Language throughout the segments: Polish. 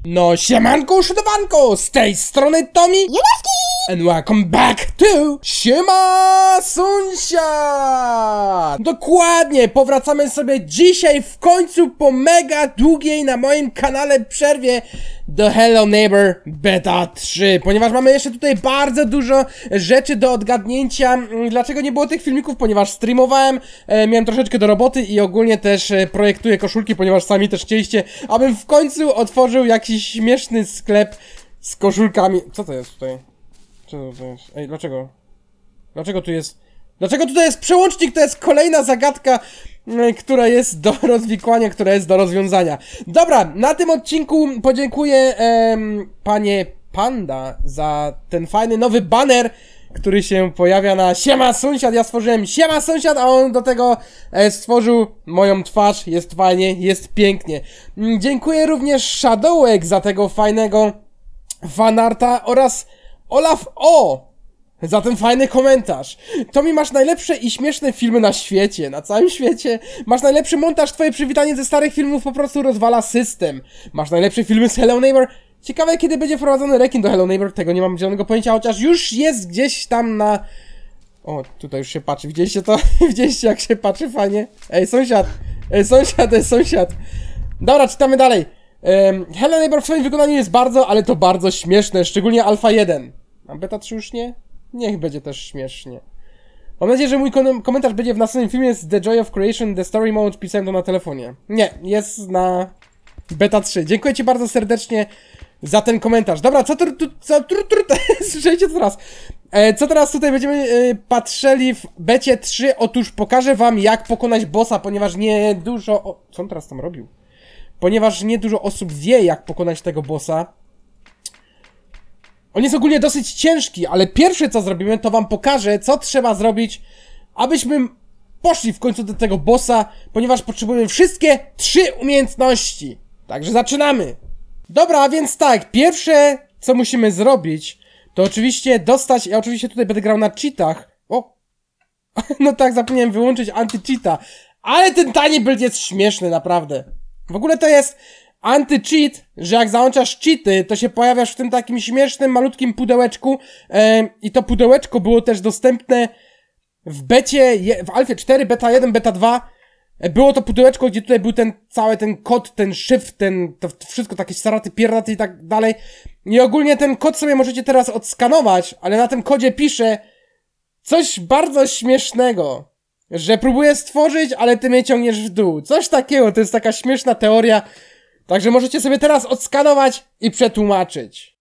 No siemanko, szydowanko, z tej strony Tommy and welcome back to Siema Sąsiad! Dokładnie, powracamy sobie dzisiaj w końcu po mega długiej na moim kanale przerwie do Hello Neighbor Beta 3, ponieważ mamy jeszcze tutaj bardzo dużo rzeczy do odgadnięcia. Dlaczego nie było tych filmików? Ponieważ streamowałem, miałem troszeczkę do roboty i ogólnie też projektuję koszulki, ponieważ sami też chcieliście, abym w końcu otworzył jakiś śmieszny sklep z koszulkami. Co to jest tutaj? Co to jest? Ej, dlaczego? Dlaczego tu jest? Dlaczego tutaj jest przełącznik? To jest kolejna zagadka, która jest do rozwikłania, która jest do rozwiązania. Dobra, na tym odcinku podziękuję panie Panda za ten fajny nowy baner, który się pojawia na Siema Sąsiad. Ja stworzyłem Siema Sąsiad, a on do tego stworzył moją twarz. Jest fajnie, jest pięknie. Dziękuję również Shadowek za tego fajnego fanarta oraz Olaf O za ten fajny komentarz. Tommy, masz najlepsze i śmieszne filmy na świecie, na całym świecie. Masz najlepszy montaż, twoje przywitanie ze starych filmów po prostu rozwala system. Masz najlepsze filmy z Hello Neighbor. Ciekawe, kiedy będzie wprowadzony rekin do Hello Neighbor, tego nie mam zielonego pojęcia, chociaż już jest gdzieś tam na... O, tutaj już się patrzy, widzieliście to? Widzieliście, jak się patrzy fajnie? Ej, sąsiad! Ej, sąsiad, ej, sąsiad! Dobra, czytamy dalej. Hello Neighbor w swoim wykonaniu jest bardzo, ale to bardzo śmieszne, szczególnie Alpha 1. A Beta 3 już nie? Niech będzie też śmiesznie. Mam nadzieję, że mój komentarz będzie w następnym filmie z The Joy of Creation, The Story Mode, pisałem to na telefonie. Nie, jest na Beta 3. Dziękuję ci bardzo serdecznie za ten komentarz. Dobra, słyszeliście to teraz? Co teraz tutaj będziemy patrzyli w Becie 3? Otóż pokażę wam, jak pokonać bossa, ponieważ nie dużo... Co on teraz tam robił? Ponieważ nie dużo osób wie, jak pokonać tego bossa. On jest ogólnie dosyć ciężki, ale pierwsze co zrobimy, to wam pokażę, co trzeba zrobić, abyśmy poszli w końcu do tego bossa, ponieważ potrzebujemy wszystkie 3 umiejętności. Także zaczynamy. Dobra, a więc tak, pierwsze co musimy zrobić, to oczywiście dostać, ja oczywiście tutaj będę grał na cheatach. O! No tak, zapomniałem wyłączyć anti-cheata. Ale ten tani build jest śmieszny, naprawdę. W ogóle to jest anti-cheat, że jak załączasz cheaty, to się pojawiasz w tym takim śmiesznym, malutkim pudełeczku. I to pudełeczko było też dostępne w becie, w Alfie 4, beta 1, beta 2. Było to pudełeczko, gdzie tutaj był ten cały ten kod, ten szyfr, to wszystko takie staraty, pierdaty i tak dalej. I ogólnie ten kod sobie możecie teraz odskanować, ale na tym kodzie pisze coś bardzo śmiesznego. Że próbuję stworzyć, ale ty mnie ciągniesz w dół. Coś takiego, to jest taka śmieszna teoria. Także możecie sobie teraz odskanować i przetłumaczyć.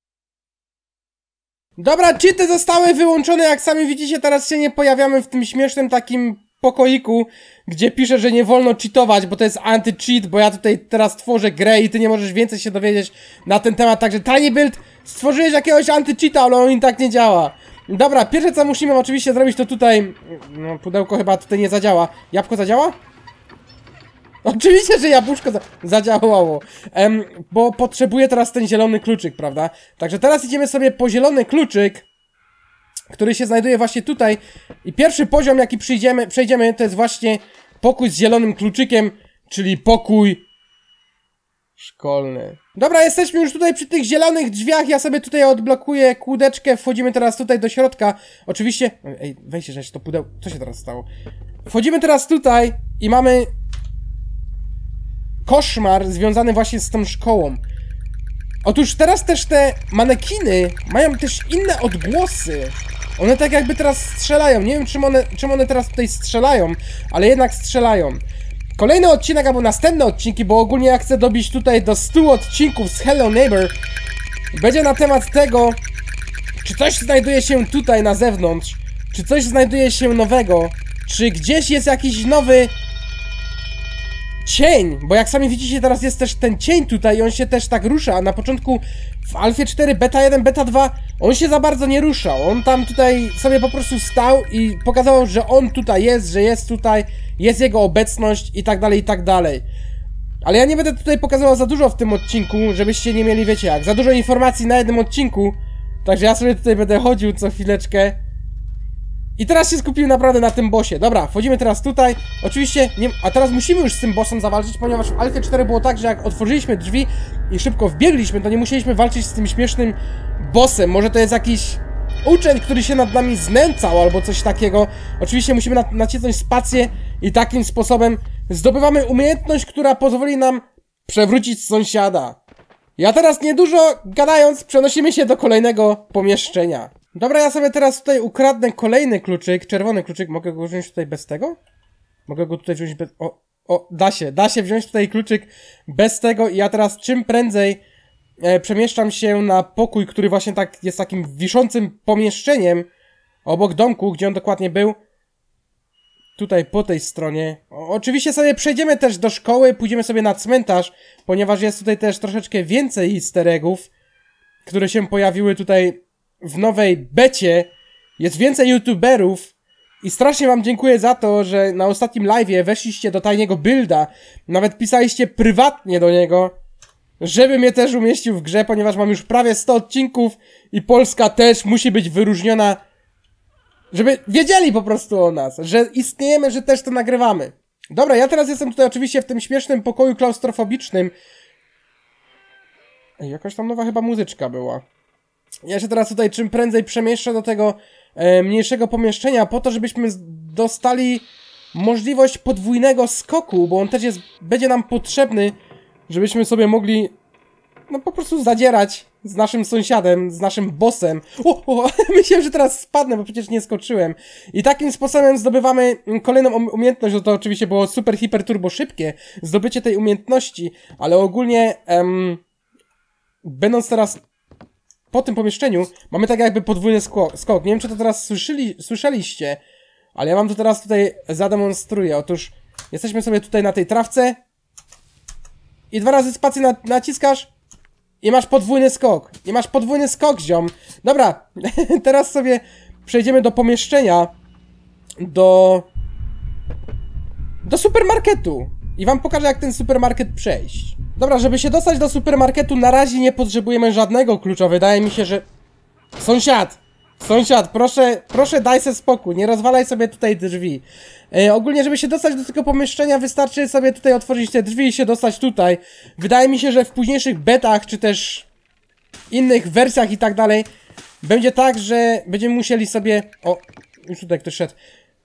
Dobra, cheaty zostały wyłączone, jak sami widzicie, teraz się nie pojawiamy w tym śmiesznym takim pokoiku, gdzie pisze, że nie wolno cheatować, bo to jest anti-cheat, bo ja tutaj teraz tworzę grę i ty nie możesz więcej się dowiedzieć na ten temat, także tiny build, stworzyłeś jakiegoś anti-cheata, ale on i tak nie działa. Dobra, pierwsze co musimy oczywiście zrobić to tutaj... No, pudełko chyba tutaj nie zadziała. Jabłko zadziała? Oczywiście, że jabłuszko zadziałało. Bo potrzebuję teraz ten zielony kluczyk, prawda? Także teraz idziemy sobie po zielony kluczyk, który się znajduje właśnie tutaj. I pierwszy poziom, jaki przejdziemy, to jest właśnie pokój z zielonym kluczykiem, czyli pokój szkolny. Dobra, jesteśmy już tutaj przy tych zielonych drzwiach, ja sobie tutaj odblokuję kłódeczkę, wchodzimy teraz tutaj do środka. Oczywiście... Ej, weźcie, że to pudełko... Co się teraz stało? Wchodzimy teraz tutaj i mamy... koszmar związany właśnie z tą szkołą. Otóż teraz też te manekiny mają też inne odgłosy. One tak jakby teraz strzelają. Nie wiem, czym one teraz tutaj strzelają, ale jednak strzelają. Kolejny odcinek, albo następne odcinki, bo ogólnie ja chcę dobić tutaj do 100 odcinków z Hello Neighbor, będzie na temat tego, czy coś znajduje się tutaj na zewnątrz, czy coś znajduje się nowego, czy gdzieś jest jakiś nowy cień, bo jak sami widzicie, teraz jest też ten cień tutaj i on się też tak rusza, a na początku w Alfie 4, beta 1, beta 2 on się za bardzo nie ruszał, on tam tutaj sobie po prostu stał i pokazywał, że on tutaj jest, że jest tutaj, jest jego obecność i tak dalej, i tak dalej. Ale ja nie będę tutaj pokazywał za dużo w tym odcinku, żebyście nie mieli, wiecie jak, za dużo informacji na jednym odcinku, także ja sobie tutaj będę chodził co chwileczkę I teraz się skupimy naprawdę na tym bossie. Dobra, wchodzimy teraz tutaj. Oczywiście, nie, a teraz musimy już z tym bossem zawalczyć, ponieważ w Alfie 4 było tak, że jak otworzyliśmy drzwi i szybko wbiegliśmy, to nie musieliśmy walczyć z tym śmiesznym bossem. Może to jest jakiś uczeń, który się nad nami znęcał albo coś takiego. Oczywiście musimy nacisnąć spację i takim sposobem zdobywamy umiejętność, która pozwoli nam przewrócić sąsiada. Ja teraz niedużo gadając przenosimy się do kolejnego pomieszczenia. Dobra, ja sobie teraz tutaj ukradnę kolejny kluczyk, czerwony kluczyk. Mogę go wziąć tutaj bez tego? Mogę go tutaj wziąć bez... O, da się wziąć tutaj kluczyk bez tego i ja teraz czym prędzej przemieszczam się na pokój, który właśnie tak jest takim wiszącym pomieszczeniem obok domku, gdzie on dokładnie był. Tutaj po tej stronie. Oczywiście sobie przejdziemy też do szkoły, pójdziemy sobie na cmentarz, ponieważ jest tutaj też troszeczkę więcej easter eggów, które się pojawiły tutaj w nowej becie. Jest więcej youtuberów i strasznie wam dziękuję za to, że na ostatnim live'ie weszliście do tajnego builda. Nawet pisaliście prywatnie do niego, żeby mnie też umieścił w grze, ponieważ mam już prawie 100 odcinków i Polska też musi być wyróżniona, żeby wiedzieli po prostu o nas, że istniejemy, że też to nagrywamy. Dobra, ja teraz jestem tutaj oczywiście w tym śmiesznym pokoju klaustrofobicznym. Ej, jakaś tam nowa chyba muzyczka była. Ja się teraz tutaj czym prędzej przemieszczę do tego mniejszego pomieszczenia po to, żebyśmy dostali możliwość podwójnego skoku, bo on też będzie nam potrzebny, żebyśmy sobie mogli no po prostu zadzierać z naszym sąsiadem, z naszym bossem. Myślałem, że teraz spadnę, bo przecież nie skoczyłem. I takim sposobem zdobywamy kolejną umiejętność, no to oczywiście było super, hiper, turbo szybkie zdobycie tej umiejętności, ale ogólnie będąc teraz po tym pomieszczeniu, mamy tak jakby podwójny skok. Nie wiem, czy to teraz słyszeliście, ale ja wam to teraz tutaj zademonstruję. Otóż jesteśmy sobie tutaj na tej trawce i 2 razy spację naciskasz i masz podwójny skok. I masz podwójny skok, ziom. Dobra, teraz sobie przejdziemy do pomieszczenia, do supermarketu. I wam pokażę, jak ten supermarket przejść. Dobra, żeby się dostać do supermarketu, na razie nie potrzebujemy żadnego klucza. Wydaje mi się, że... Sąsiad, proszę daj sobie spokój, nie rozwalaj sobie tutaj drzwi. Ogólnie, żeby się dostać do tego pomieszczenia, wystarczy sobie tutaj otworzyć te drzwi i się dostać tutaj. Wydaje mi się, że w późniejszych betach, czy też innych wersjach i tak dalej, będzie tak, że będziemy musieli sobie... O, już tutaj ktoś szedł.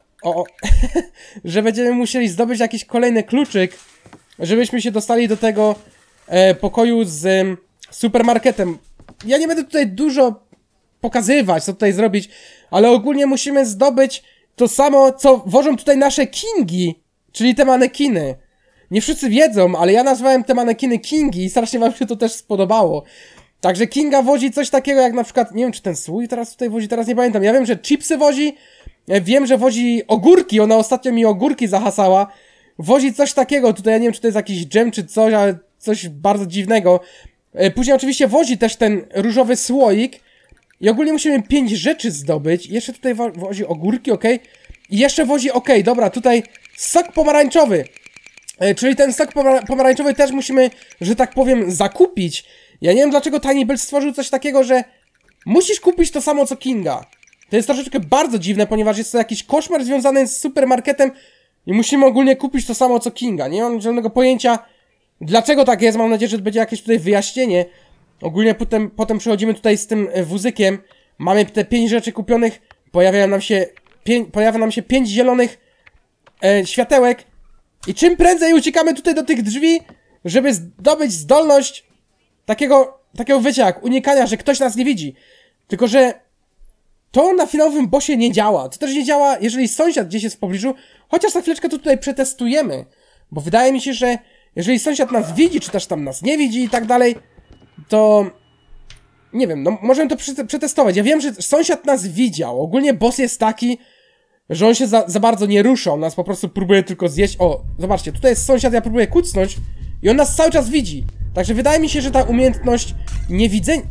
Że będziemy musieli zdobyć jakiś kolejny kluczyk, żebyśmy się dostali do tego pokoju z supermarketem. Ja nie będę tutaj dużo pokazywać, co tutaj zrobić, ale ogólnie musimy zdobyć to samo, co wożą tutaj nasze kingi, czyli te manekiny. Nie wszyscy wiedzą, ale ja nazwałem te manekiny kingi i strasznie wam się to też spodobało. Także kinga wozi coś takiego jak na przykład, nie wiem czy ten słój teraz tutaj wozi, teraz nie pamiętam. Ja wiem, że chipsy wozi, wiem, że wozi ogórki, ona ostatnio mi ogórki zahasała. Wozi coś takiego, tutaj ja nie wiem, czy to jest jakiś dżem, czy coś, ale coś bardzo dziwnego. Później oczywiście wozi też ten różowy słoik. I ogólnie musimy 5 rzeczy zdobyć. Jeszcze tutaj wozi ogórki, okej. I jeszcze wozi, dobra, tutaj sok pomarańczowy. Czyli ten sok pomarańczowy też musimy, że tak powiem, zakupić. Ja nie wiem, dlaczego Tiny Build stworzył coś takiego, że musisz kupić to samo co Kinga. To jest troszeczkę bardzo dziwne, ponieważ jest to jakiś koszmar związany z supermarketem i musimy ogólnie kupić to samo co Kinga. Nie mam żadnego pojęcia, dlaczego tak jest. Mam nadzieję, że będzie jakieś tutaj wyjaśnienie. Ogólnie potem przechodzimy tutaj z tym wózykiem. Mamy te 5 rzeczy kupionych. Pojawia nam się 5 zielonych światełek. I czym prędzej uciekamy tutaj do tych drzwi, żeby zdobyć zdolność takiego wiecie jak unikania, że ktoś nas nie widzi. Tylko że to na finałowym bossie nie działa. To też nie działa, jeżeli sąsiad gdzieś jest w pobliżu. Chociaż za chwileczkę to tutaj przetestujemy. Bo wydaje mi się, że jeżeli sąsiad nas widzi, czy też tam nas nie widzi i tak dalej, to nie wiem, no możemy to przetestować. Ja wiem, że sąsiad nas widział. Ogólnie boss jest taki, że on się za bardzo nie rusza. On nas po prostu próbuje tylko zjeść. O, zobaczcie, tutaj jest sąsiad, ja próbuję kucnąć i on nas cały czas widzi. Także wydaje mi się, że ta umiejętność niewidzenia...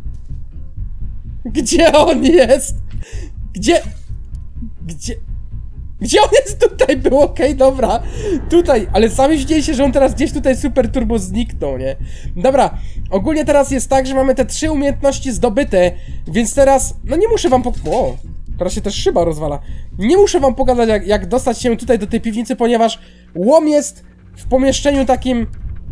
Gdzie on jest? Gdzie on jest? Tutaj był, okej, dobra. Tutaj, ale sami widzieliście, że on teraz gdzieś tutaj super turbo zniknął, nie? Dobra, ogólnie teraz jest tak, że mamy te 3 umiejętności zdobyte, więc teraz, no nie muszę wam Teraz się też szyba rozwala. Nie muszę wam pokazać, jak dostać się tutaj do tej piwnicy, ponieważ łom jest w pomieszczeniu takim...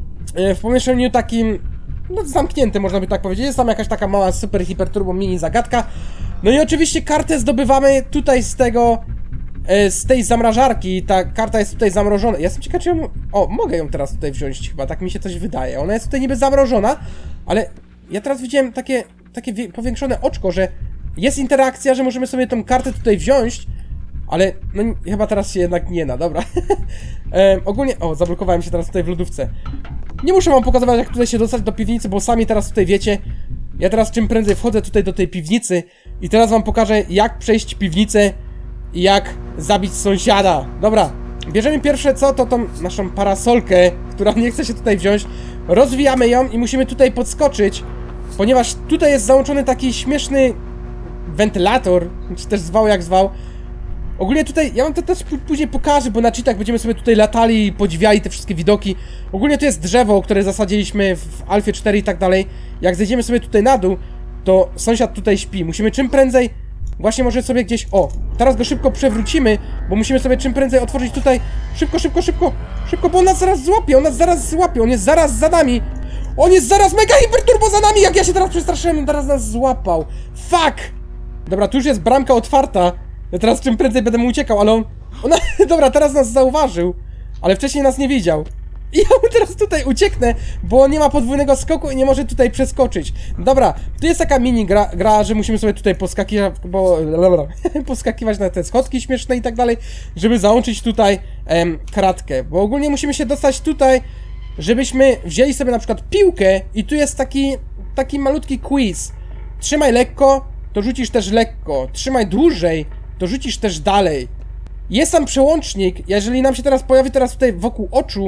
no zamknięty, można by tak powiedzieć. Jest tam jakaś taka mała super hiper turbo mini zagadka. No i oczywiście kartę zdobywamy tutaj z tej zamrażarki. Ta karta jest tutaj zamrożona. Ja jestem ciekaw, czy ją... O, mogę ją teraz tutaj wziąć chyba, tak mi się coś wydaje. Ona jest tutaj niby zamrożona, ale ja teraz widziałem takie powiększone oczko, że jest interakcja, że możemy sobie tą kartę tutaj wziąć, ale no chyba teraz się jednak nie da, dobra. Ogólnie... O, zablokowałem się teraz tutaj w lodówce. Nie muszę wam pokazywać, jak tutaj się dostać do piwnicy, bo sami teraz tutaj wiecie. Ja teraz czym prędzej wchodzę tutaj do tej piwnicy i teraz wam pokażę, jak przejść piwnicę i jak zabić sąsiada. Dobra, bierzemy pierwsze co, to tą naszą parasolkę, która nie chce się tutaj wziąć. Rozwijamy ją i musimy tutaj podskoczyć, ponieważ tutaj jest załączony taki śmieszny wentylator, czy też zwał jak zwał. Ogólnie tutaj, ja wam to też później pokażę, bo na cheatach będziemy sobie tutaj latali i podziwiali te wszystkie widoki. Ogólnie to jest drzewo, które zasadziliśmy w Alfie 4 i tak dalej. Jak zejdziemy sobie tutaj na dół, to sąsiad tutaj śpi. Musimy czym prędzej, właśnie może sobie gdzieś, o, teraz go szybko przewrócimy, bo musimy sobie czym prędzej otworzyć tutaj. Szybko, bo on nas zaraz złapie, on jest zaraz za nami. On jest zaraz mega hiperturbo za nami, jak ja się teraz przestraszyłem, teraz nas złapał. Fuck! Dobra, tu już jest bramka otwarta. Ja teraz czym prędzej będę mu uciekał, ale on... Dobra, teraz nas zauważył, ale wcześniej nas nie widział. I ja mu teraz tutaj ucieknę, bo on nie ma podwójnego skoku i nie może tutaj przeskoczyć. Dobra, tu jest taka mini gra, że musimy sobie tutaj poskakiwać, poskakiwać na te schodki śmieszne i tak dalej, żeby załączyć tutaj kratkę. Bo ogólnie musimy się dostać tutaj, żebyśmy wzięli sobie na przykład piłkę i tu jest taki malutki quiz. Trzymaj lekko, to rzucisz też lekko. Trzymaj dłużej, to rzucisz też dalej. Jest tam przełącznik, jeżeli nam się teraz pojawi tutaj wokół oczu.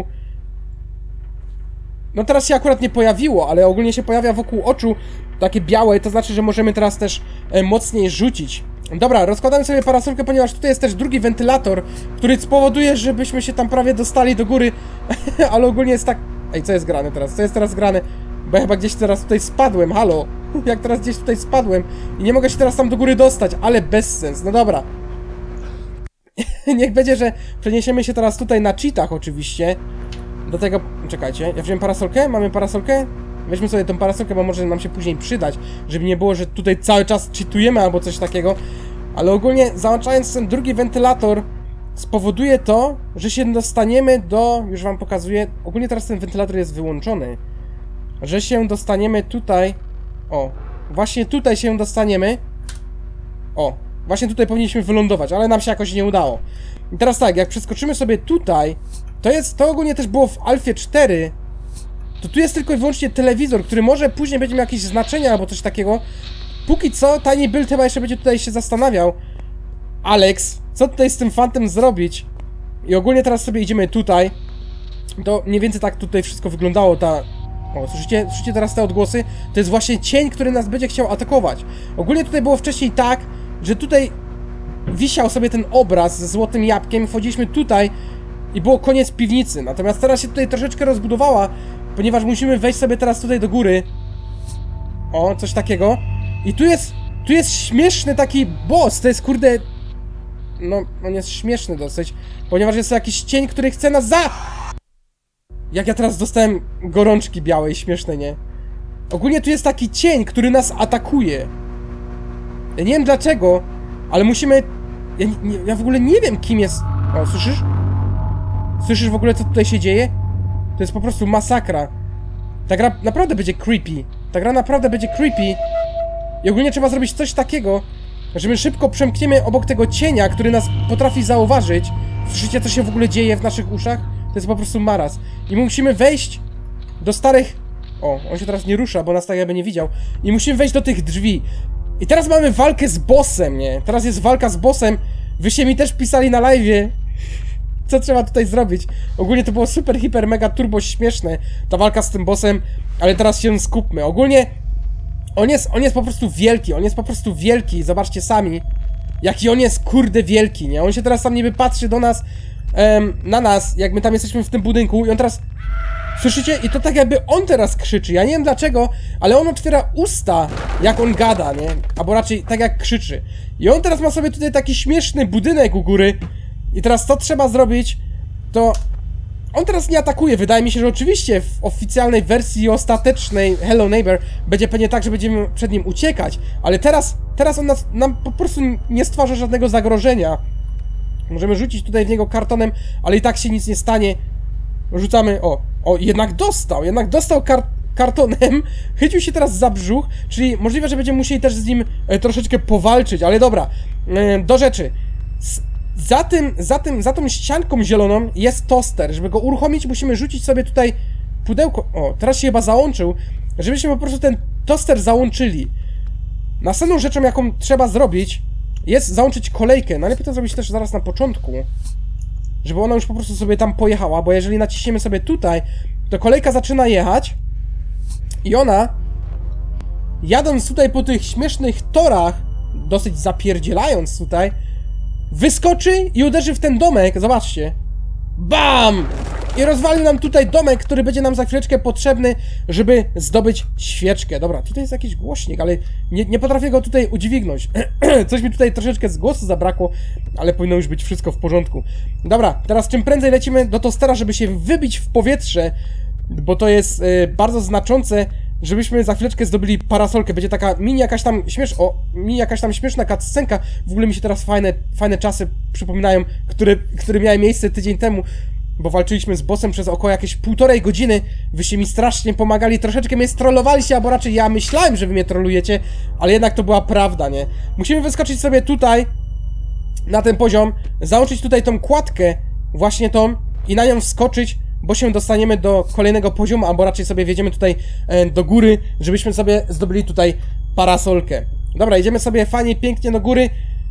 No teraz się akurat nie pojawiło, ale ogólnie się pojawia wokół oczu takie białe, to znaczy, że możemy teraz też mocniej rzucić. Dobra, rozkładamy sobie parasolkę, ponieważ tutaj jest też drugi wentylator, który spowoduje, żebyśmy się tam prawie dostali do góry. Ale ogólnie jest tak... Ej, co jest grane teraz? Co jest teraz grane? Bo ja chyba gdzieś teraz tutaj spadłem, halo. Jak teraz gdzieś tutaj spadłem i nie mogę się teraz tam do góry dostać, ale bez sens, no dobra. Niech będzie, że przeniesiemy się teraz tutaj na cheatach oczywiście. Do tego... Czekajcie, ja wziąłem parasolkę? Mamy parasolkę? Weźmy sobie tą parasolkę, bo może nam się później przydać, żeby nie było, że tutaj cały czas cheatujemy albo coś takiego. Ale ogólnie załączając ten drugi wentylator spowoduje to, że się dostaniemy do... Już wam pokazuję. Ogólnie teraz ten wentylator jest wyłączony. Że się dostaniemy tutaj... O, właśnie tutaj się dostaniemy. O, właśnie tutaj powinniśmy wylądować, ale nam się jakoś nie udało. I teraz tak, jak przeskoczymy sobie tutaj, to ogólnie też było w Alfie 4, to tu jest tylko i wyłącznie telewizor, który może później będzie miał jakieś znaczenie albo coś takiego. Póki co, tani build chyba jeszcze będzie tutaj się zastanawiał. Alex, co tutaj z tym fantem zrobić? I ogólnie teraz sobie idziemy tutaj. To mniej więcej tak tutaj wszystko wyglądało, O, słyszycie teraz te odgłosy? To jest właśnie cień, który nas będzie chciał atakować. Ogólnie tutaj było wcześniej tak, że tutaj wisiał sobie ten obraz ze złotym jabłkiem, wchodziliśmy tutaj i było koniec piwnicy. Natomiast teraz się tutaj troszeczkę rozbudowała, ponieważ musimy wejść sobie teraz tutaj do góry. O, coś takiego. I tu jest śmieszny taki boss, to jest kurde... No, on jest śmieszny dosyć, ponieważ jest to jakiś cień, który chce nas Jak ja teraz dostałem gorączki białej, śmieszne, nie? Ogólnie tu jest taki cień, który nas atakuje. Ja nie wiem dlaczego, ale musimy... Ja w ogóle nie wiem, kim jest... O, słyszysz? Słyszysz w ogóle, co tutaj się dzieje? To jest po prostu masakra. Ta gra naprawdę będzie creepy. Ta gra naprawdę będzie creepy. I ogólnie trzeba zrobić coś takiego, że my szybko przemkniemy obok tego cienia, który nas potrafi zauważyć. Słyszycie, co się w ogóle dzieje w naszych uszach? To jest po prostu maraz. I musimy wejść do starych... O, on się teraz nie rusza, bo nas tak jakby nie widział. I musimy wejść do tych drzwi. I teraz mamy walkę z bossem, nie? Teraz jest walka z bossem. Wyście mi też pisali na live'ie, co trzeba tutaj zrobić. Ogólnie to było super, hiper, mega, turbo śmieszne, ta walka z tym bossem, ale teraz się skupmy. Ogólnie on jest po prostu wielki, zobaczcie sami, jaki on jest kurde wielki, nie? On się teraz tam niby patrzy do nas, na nas, jak my tam jesteśmy w tym budynku i on teraz... Słyszycie? I to tak jakby on teraz krzyczy. Ja nie wiem dlaczego, ale on otwiera usta, jak on gada, nie? Albo raczej tak jak krzyczy. I on teraz ma sobie tutaj taki śmieszny budynek u góry. I teraz co trzeba zrobić, to... On teraz nie atakuje. Wydaje mi się, że oczywiście w oficjalnej wersji ostatecznej Hello Neighbor będzie pewnie tak, że będziemy przed nim uciekać. Ale teraz on nam po prostu nie stwarza żadnego zagrożenia. Możemy rzucić tutaj w niego kartonem, ale i tak się nic nie stanie. Rzucamy... O, jednak dostał kartonem. Chycił się teraz za brzuch, czyli możliwe, że będziemy musieli też z nim troszeczkę powalczyć, ale dobra. Do rzeczy. Za tą ścianką zieloną jest toster. Żeby go uruchomić, musimy rzucić sobie tutaj pudełko. O, teraz się chyba załączył. Żebyśmy po prostu ten toster załączyli. Następną rzeczą, jaką trzeba zrobić, jest załączyć kolejkę. Najlepiej to zrobić też zaraz na początku, żeby ona już po prostu sobie tam pojechała, bo jeżeli naciśniemy sobie tutaj, to kolejka zaczyna jechać i ona, jadąc tutaj po tych śmiesznych torach, dosyć zapierdzielając tutaj, wyskoczy i uderzy w ten domek, zobaczcie. BAM! I rozwalił nam tutaj domek, który będzie nam za chwileczkę potrzebny, żeby zdobyć świeczkę. Dobra, tutaj jest jakiś głośnik, ale nie potrafię go tutaj udźwignąć. Coś mi tutaj troszeczkę z głosu zabrakło, ale powinno już być wszystko w porządku. Dobra, teraz czym prędzej lecimy do tostera, żeby się wybić w powietrze, bo to jest bardzo znaczące, żebyśmy za chwileczkę zdobyli parasolkę. Będzie taka mini jakaś tam śmieszna cutscenka. W ogóle mi się teraz fajne czasy przypominają, które miały miejsce tydzień temu, bo walczyliśmy z bossem przez około jakieś 1,5 godziny. Wyście mi strasznie pomagali, troszeczkę mnie strollowaliście, albo raczej ja myślałem, że wy mnie trollujecie, ale jednak to była prawda, nie? Musimy wyskoczyć sobie tutaj, na ten poziom, załączyć tutaj tą kładkę, właśnie tą, i na nią wskoczyć, bo się dostaniemy do kolejnego poziomu, albo raczej sobie wjedziemy tutaj do góry, żebyśmy sobie zdobyli tutaj parasolkę. Dobra, idziemy sobie fajnie, pięknie do góry.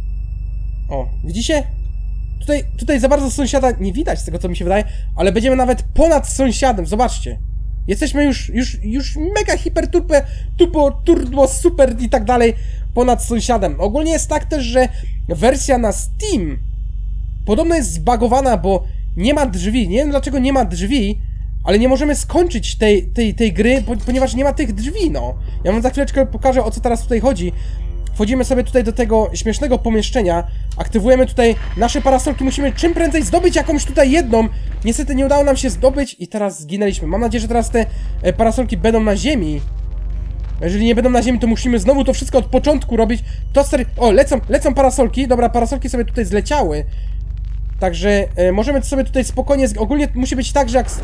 O, widzicie? Tutaj za bardzo sąsiada nie widać, z tego co mi się wydaje, ale będziemy nawet ponad sąsiadem, zobaczcie. Jesteśmy już mega hiper turbo super i tak dalej ponad sąsiadem. Ogólnie jest tak też, że wersja na Steam podobno jest zbagowana, bo nie ma drzwi. Nie wiem dlaczego nie ma drzwi, ale nie możemy skończyć tej gry, ponieważ nie ma tych drzwi, no. Ja wam za chwileczkę pokażę, o co teraz tutaj chodzi. Wchodzimy sobie tutaj do tego śmiesznego pomieszczenia, aktywujemy tutaj nasze parasolki, musimy czym prędzej zdobyć jakąś tutaj jedną. Niestety nie udało nam się zdobyć i teraz zginęliśmy. Mam nadzieję, że teraz te parasolki będą na ziemi. Jeżeli nie będą na ziemi, to musimy znowu to wszystko od początku robić. Toster... O, lecą parasolki. Dobra, parasolki sobie tutaj zleciały. Także możemy sobie tutaj spokojnie... Ogólnie musi być tak, że jak...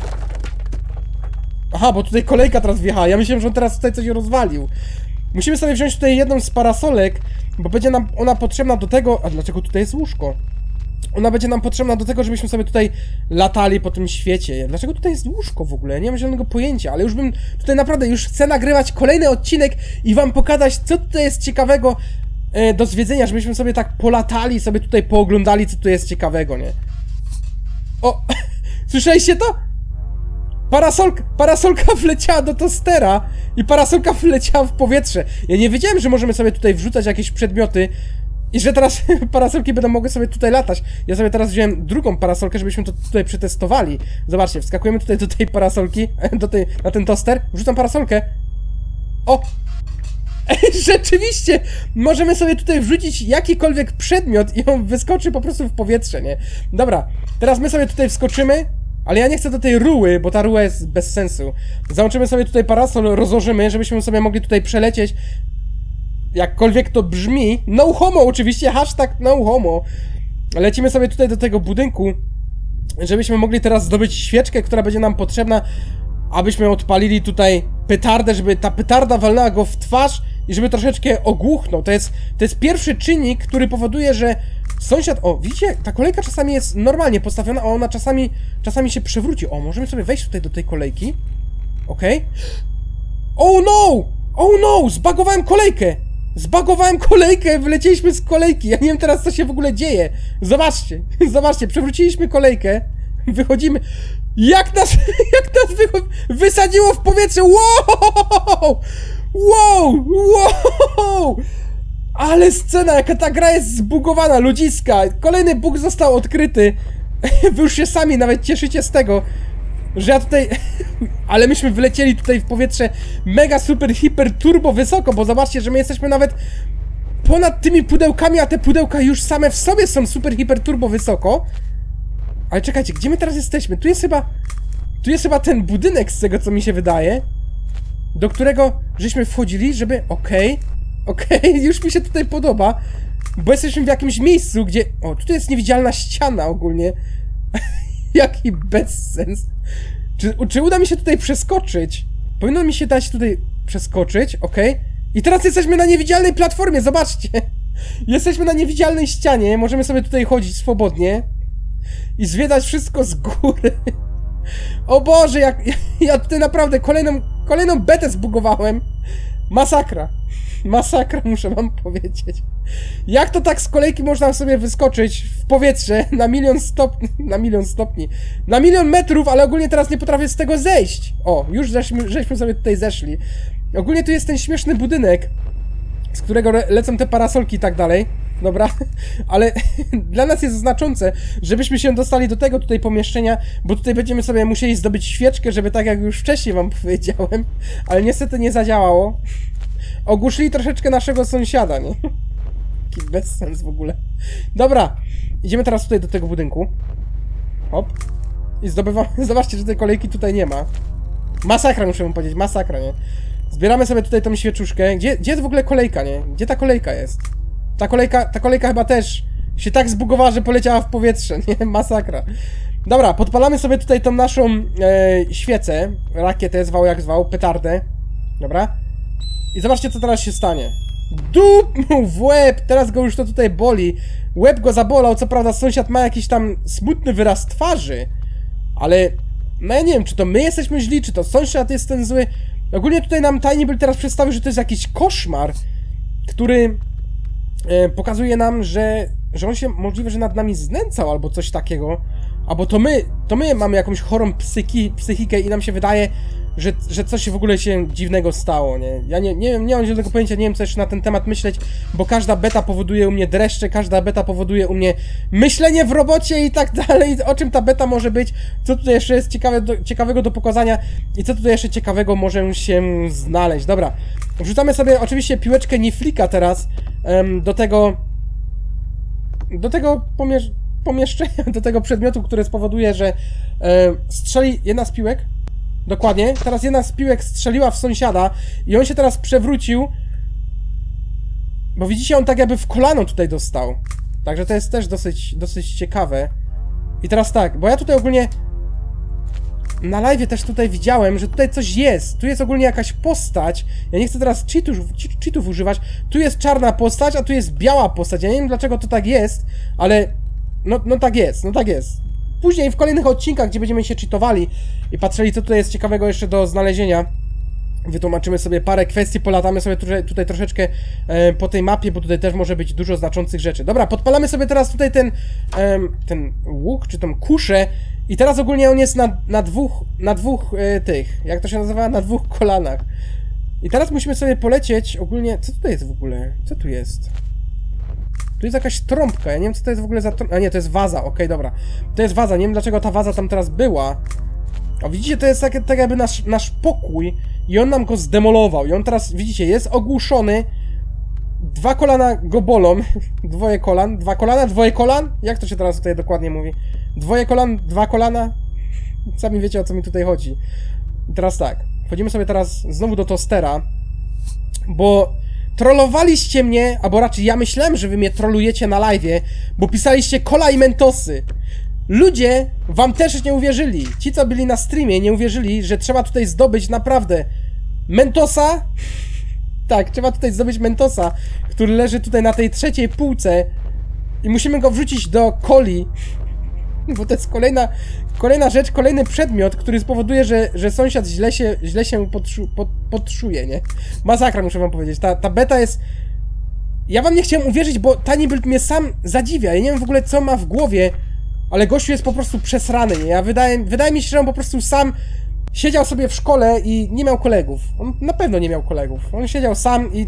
Aha, bo tutaj kolejka teraz wjechała. Ja myślałem, że on teraz tutaj coś rozwalił. Musimy sobie wziąć tutaj jedną z parasolek, bo będzie nam ona potrzebna do tego... A dlaczego tutaj jest łóżko? Ona będzie nam potrzebna do tego, żebyśmy sobie tutaj latali po tym świecie. Dlaczego tutaj jest łóżko w ogóle? Ja nie mam zielonego pojęcia, ale już bym tutaj naprawdę... Już chcę nagrywać kolejny odcinek i wam pokazać, co tutaj jest ciekawego do zwiedzenia, żebyśmy sobie tak polatali, sobie tutaj pooglądali, co tu jest ciekawego, nie? O! Słyszeliście to? Parasolka wleciała do tostera i parasolka wleciała w powietrze. Ja nie wiedziałem, że możemy sobie tutaj wrzucać jakieś przedmioty i że teraz parasolki będą mogły sobie tutaj latać. Ja sobie teraz wziąłem drugą parasolkę, żebyśmy to tutaj przetestowali. Zobaczcie, wskakujemy tutaj do tej parasolki, na ten toster, wrzucam parasolkę. O! Rzeczywiście! Możemy sobie tutaj wrzucić jakikolwiek przedmiot i on wyskoczy po prostu w powietrze, nie? Dobra, teraz my sobie tutaj wskoczymy, ale ja nie chcę do tej ruły, bo ta ruła jest bez sensu. Załączymy sobie tutaj parasol, rozłożymy, żebyśmy sobie mogli tutaj przelecieć. Jakkolwiek to brzmi. No homo oczywiście, hashtag no homo. Lecimy sobie tutaj do tego budynku, żebyśmy mogli teraz zdobyć świeczkę, która będzie nam potrzebna, abyśmy odpalili tutaj petardę, żeby ta petarda walnęła go w twarz i żeby troszeczkę ogłuchnął. To jest pierwszy czynnik, który powoduje, że sąsiad... O, widzicie? Ta kolejka czasami jest normalnie postawiona, a ona czasami się przewróci. O, możemy sobie wejść tutaj do tej kolejki. Okej. Oh no! Oh no! Zbagowałem kolejkę! Zbagowałem kolejkę! Wylecieliśmy z kolejki! Ja nie wiem teraz, co się w ogóle dzieje. Zobaczcie! Zobaczcie, przewróciliśmy kolejkę. Wychodzimy... Jak nas wysadziło w powietrze! Wow! Wow! Wow! Ale scena, jaka ta gra jest zbugowana, ludziska! Kolejny bug został odkryty. Wy już się sami nawet cieszycie z tego. że ja tutaj... Ale myśmy wylecieli tutaj w powietrze mega, super, hiper, turbo wysoko, bo zobaczcie, że my jesteśmy nawet ponad tymi pudełkami, a te pudełka już same w sobie są super, hiper, turbo wysoko. Ale czekajcie, gdzie my teraz jesteśmy? Tu jest chyba ten budynek, z tego co mi się wydaje, do którego żeśmy wchodzili, żeby... Okej, już mi się tutaj podoba, bo jesteśmy w jakimś miejscu, gdzie... O, tutaj jest niewidzialna ściana ogólnie. Jaki bezsens. Czy uda mi się tutaj przeskoczyć? Powinno mi się dać tutaj przeskoczyć, I teraz jesteśmy na niewidzialnej platformie, zobaczcie. Jesteśmy na niewidzialnej ścianie, możemy sobie tutaj chodzić swobodnie i zwiedzać wszystko z góry. O Boże, ja tutaj naprawdę kolejną betę zbugowałem. Masakra. Masakra, muszę wam powiedzieć. Jak to tak z kolejki można sobie wyskoczyć w powietrze na milion stopni, na milion metrów, ale ogólnie teraz nie potrafię z tego zejść. O, już żeśmy sobie tutaj zeszli. Ogólnie tu jest ten śmieszny budynek, z którego lecą te parasolki i tak dalej. Dobra, ale dla nas jest znaczące, żebyśmy się dostali do tego tutaj pomieszczenia, bo tutaj będziemy sobie musieli zdobyć świeczkę, żeby tak jak już wcześniej wam powiedziałem, ale niestety nie zadziałało. Ogłuszyli troszeczkę naszego sąsiada, nie? Jaki bezsens w ogóle. Dobra, idziemy teraz tutaj do tego budynku. Hop. I zdobywamy... Zobaczcie, że tej kolejki tutaj nie ma. Masakra, muszę wam powiedzieć, masakra, nie? Zbieramy sobie tutaj tą świeczuszkę. Gdzie jest w ogóle kolejka, nie? Gdzie ta kolejka jest? Ta kolejka chyba też się tak zbugowała, że poleciała w powietrze, nie? Masakra. Dobra, podpalamy sobie tutaj tą naszą świecę. Rakietę, zwał jak zwał, petardę. Dobra. I zobaczcie, co teraz się stanie. Dup mu w łeb! Teraz go już to tutaj boli. Łeb go zabolał, co prawda sąsiad ma jakiś tam smutny wyraz twarzy. Ale... No ja nie wiem, czy to my jesteśmy źli, czy to sąsiad jest ten zły. Ogólnie tutaj nam Tiny Build teraz przedstawił, że to jest jakiś koszmar, który pokazuje nam, że on się możliwe, że nad nami znęcał albo coś takiego. Albo to my mamy jakąś chorą psychikę i nam się wydaje, że coś w ogóle się dziwnego stało, nie? Ja nie mam żadnego pojęcia, nie wiem co jeszcze na ten temat myśleć, bo każda beta powoduje u mnie dreszcze, każda beta powoduje u mnie myślenie w robocie i tak dalej, o czym ta beta może być, co tutaj jeszcze jest ciekawego do pokazania i co tutaj jeszcze ciekawego może się znaleźć. Dobra, wrzucamy sobie oczywiście piłeczkę Niflika teraz do tego pomieszczenia, do tego przedmiotu, który spowoduje, że strzeli jedna z piłek. Dokładnie, teraz jedna z piłek strzeliła w sąsiada i on się teraz przewrócił, bo widzicie, on tak jakby w kolano tutaj dostał. Także to jest też dosyć ciekawe. I teraz tak, bo ja tutaj ogólnie na live'ie też tutaj widziałem, że tutaj coś jest. Tu jest ogólnie jakaś postać. Ja nie chcę teraz cheatów używać. Tu jest czarna postać, a tu jest biała postać. Ja nie wiem dlaczego to tak jest, ale no tak jest. Później w kolejnych odcinkach, gdzie będziemy się cheatowali i patrzyli, co tutaj jest ciekawego jeszcze do znalezienia, wytłumaczymy sobie parę kwestii, polatamy sobie tutaj troszeczkę po tej mapie, bo tutaj też może być dużo znaczących rzeczy. Dobra, podpalamy sobie teraz tutaj ten łuk, czy tą kuszę i teraz ogólnie on jest na dwóch tych, jak to się nazywa? Na dwóch kolanach. I teraz musimy sobie polecieć ogólnie... Co tutaj jest w ogóle? Co tu jest? Tu jest jakaś trąbka, ja nie wiem co to jest w ogóle za trąbka. A nie, to jest waza, okej, dobra. To jest waza, nie wiem dlaczego ta waza tam teraz była. O, widzicie, to jest tak jakby nasz pokój i on nam go zdemolował. I on teraz, widzicie, jest ogłuszony. Dwa kolana go bolą. Dwoje kolan. Dwa kolana, dwoje kolan? Jak to się teraz tutaj dokładnie mówi? Dwoje kolan, dwa kolana? Sami wiecie, o co mi tutaj chodzi. I teraz tak, wchodzimy sobie teraz znowu do tostera, bo... Trollowaliście mnie, albo raczej ja myślałem, że wy mnie trollujecie na live'ie, bo pisaliście cola i mentosy. Ludzie wam też nie uwierzyli. Ci, co byli na streamie, nie uwierzyli, że trzeba tutaj zdobyć naprawdę mentosa. Tak, trzeba tutaj zdobyć mentosa, który leży tutaj na tej trzeciej półce i musimy go wrzucić do coli. Bo to jest kolejna rzecz, kolejny przedmiot, który spowoduje, że sąsiad źle się podszuje, nie? Masakra, muszę wam powiedzieć. Ta beta jest... Ja wam nie chciałem uwierzyć, bo Tiny Build mnie sam zadziwia. Ja nie wiem w ogóle, co ma w głowie, ale gościu jest po prostu przesrany, nie? Wydaje mi się, że on po prostu sam siedział sobie w szkole i nie miał kolegów. On na pewno nie miał kolegów. On siedział sam i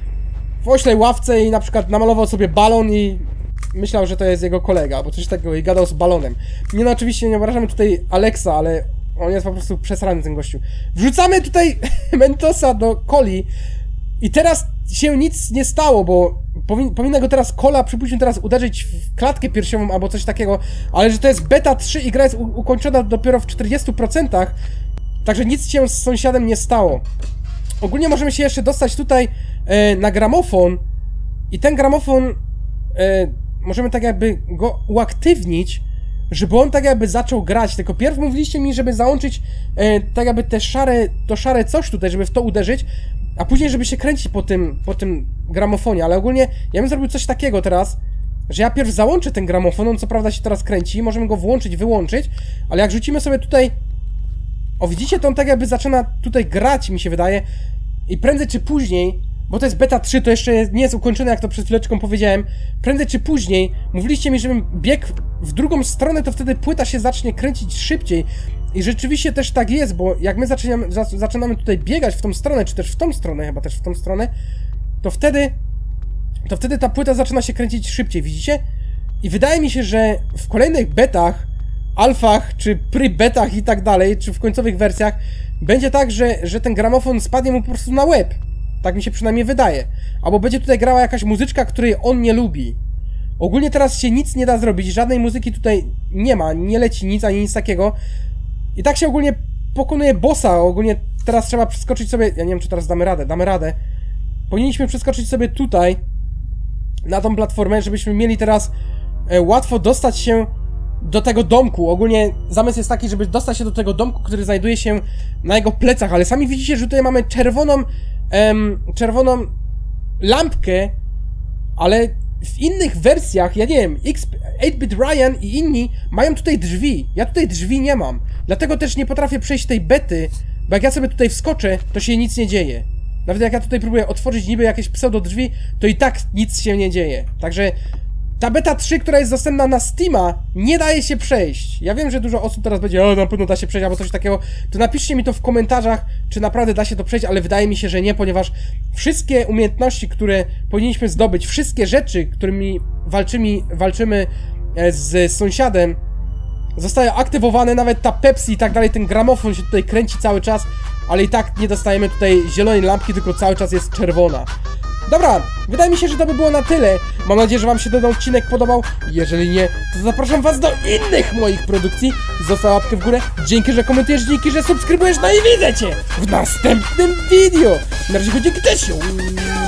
w oślej ławce i na przykład namalował sobie balon i... Myślał, że to jest jego kolega, albo coś takiego i gadał z balonem. Nie no, oczywiście nie obrażamy tutaj Alexa, ale On jest po prostu przesrany, ten gościu. Wrzucamy tutaj Mentosa do coli i teraz się nic nie stało, bo powinna go teraz cola, przypuśćmy, teraz uderzyć w klatkę piersiową albo coś takiego, ale że to jest beta 3 i gra jest ukończona dopiero w 40%, także nic się z sąsiadem nie stało. Ogólnie możemy się jeszcze dostać tutaj na gramofon i ten gramofon możemy tak jakby go uaktywnić, żeby on tak jakby zaczął grać, tylko pierw mówiliście mi, żeby załączyć tak jakby to szare coś tutaj, żeby w to uderzyć, a później żeby się kręcić po tym gramofonie, ale ogólnie ja bym zrobił coś takiego teraz, że ja pierw załączę ten gramofon, on co prawda się teraz kręci, możemy go włączyć, wyłączyć, ale jak rzucimy sobie tutaj, o widzicie, to on tak jakby zaczyna tutaj grać, mi się wydaje, i prędzej czy później, bo to jest beta 3, to jeszcze nie jest ukończone, jak to przed chwileczką powiedziałem, prędzej czy później, mówiliście mi, żebym biegł w drugą stronę, to wtedy płyta się zacznie kręcić szybciej. I rzeczywiście też tak jest, bo jak my zaczynamy tutaj biegać w tą stronę, czy też w tą stronę, chyba też w tą stronę, to wtedy ta płyta zaczyna się kręcić szybciej, widzicie? I wydaje mi się, że w kolejnych betach, alfach, czy pre-betach i tak dalej, czy w końcowych wersjach, będzie tak, że ten gramofon spadnie mu po prostu na łeb. Tak mi się przynajmniej wydaje. Albo będzie tutaj grała jakaś muzyczka, której on nie lubi. Ogólnie teraz się nic nie da zrobić, żadnej muzyki tutaj nie ma, nie leci nic, ani nic takiego. I tak się ogólnie pokonuje bossa, ogólnie teraz trzeba przeskoczyć sobie, ja nie wiem, czy teraz damy radę. Powinniśmy przeskoczyć sobie tutaj, na tą platformę, żebyśmy mieli teraz łatwo dostać się do tego domku. Ogólnie zamysł jest taki, żeby dostać się do tego domku, który znajduje się na jego plecach, ale sami widzicie, że tutaj mamy czerwoną lampkę, ale w innych wersjach, ja nie wiem, 8-Bit Ryan i inni mają tutaj drzwi. Ja tutaj drzwi nie mam. Dlatego też nie potrafię przejść tej bety, bo jak ja sobie tutaj wskoczę, to się nic nie dzieje. Nawet jak ja tutaj próbuję otworzyć niby jakieś pseudo drzwi, to i tak nic się nie dzieje. Także ta beta 3, która jest dostępna na Steama, nie daje się przejść. Ja wiem, że dużo osób teraz będzie, o, na pewno da się przejść, albo coś takiego. To napiszcie mi to w komentarzach, czy naprawdę da się to przejść, ale wydaje mi się, że nie, ponieważ wszystkie umiejętności, które powinniśmy zdobyć, wszystkie rzeczy, którymi walczymy z sąsiadem, zostają aktywowane, nawet ta Pepsi i tak dalej, ten gramofon się tutaj kręci cały czas, ale i tak nie dostajemy tutaj zielonej lampki, tylko cały czas jest czerwona. Dobra, wydaje mi się, że to by było na tyle. Mam nadzieję, że wam się ten odcinek podobał. Jeżeli nie, to zapraszam was do innych moich produkcji. Zostaw łapkę w górę. Dzięki, że komentujesz, dzięki, że subskrybujesz. No i widzę cię w następnym video. Na razie chodzi, gdzieś.